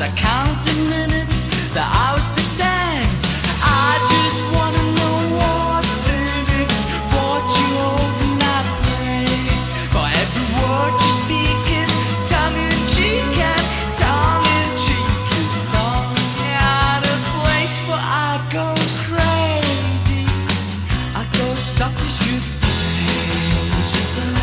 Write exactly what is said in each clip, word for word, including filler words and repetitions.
I counted minutes, the hours descend. I just wanna know what's in it, what you hold in that place. For every word you speak is tongue in cheek, and tongue in cheek is tongue out of place. For I go crazy, I go soft as you play, soft as you play.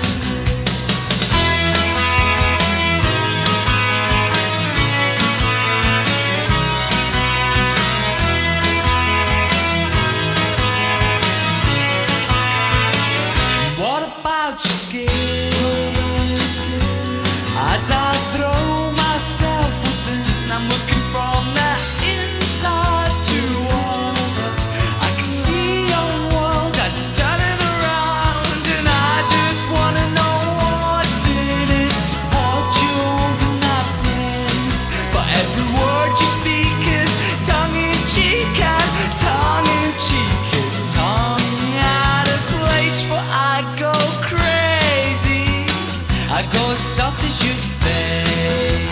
As I throw myself within, I'm looking from the inside towards it. I can see your world as it's turning around, and I just wanna know what's in it, what you hold in that place. For every word you speak is tongue in cheek, and tongue in cheek is tongue out of place. For I go crazy, I go as soft as you face.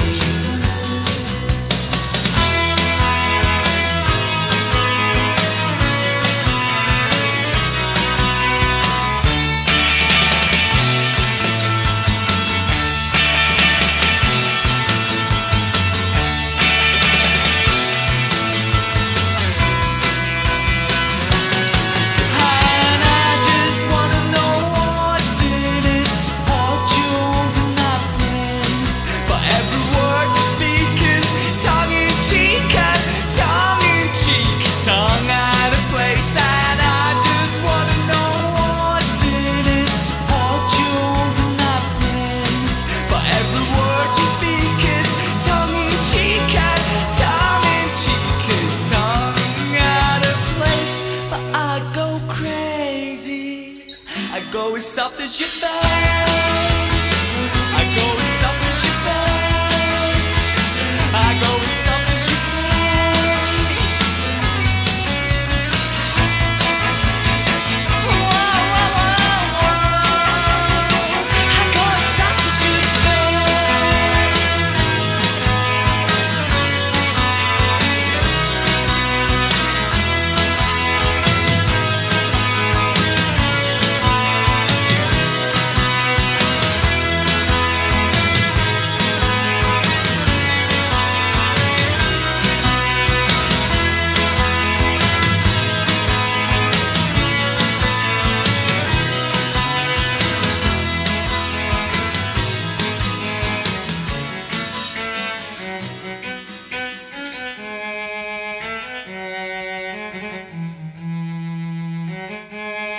I go as soft as your face. I go as soft as your face. I go as soft as your face. Whoa, whoa, whoa, whoa. I go as soft as your face.